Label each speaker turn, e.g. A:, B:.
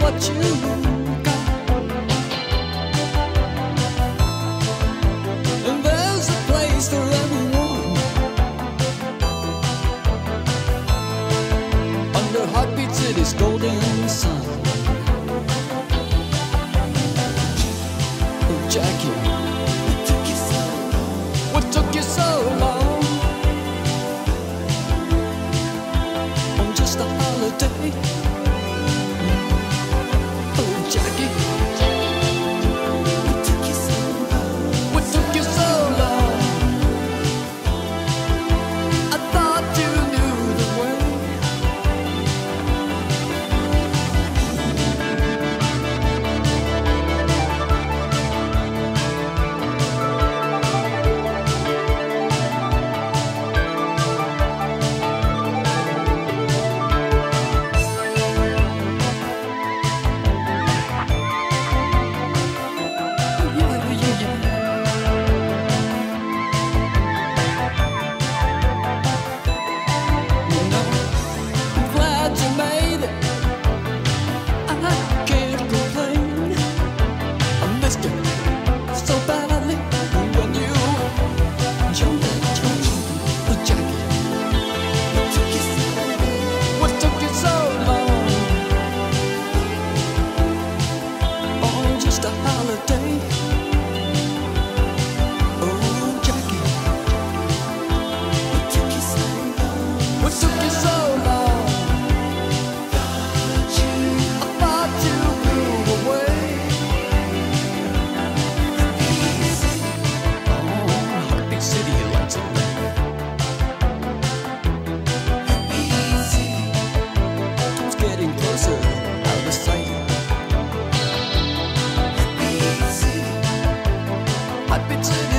A: what you got. And there's a place for everyone under Heartbeat City's golden sun. Oh, Jackie, what took you so long on just a holiday? Oh, Jackie, what took you so long? I thought you knew the way. Just a holiday. Oh, Jackie, what took you so long? What took you so long? I thought you blew away. Oh, Heartbeat City lights it up. It's getting closer, out of sight. Heartbeat City.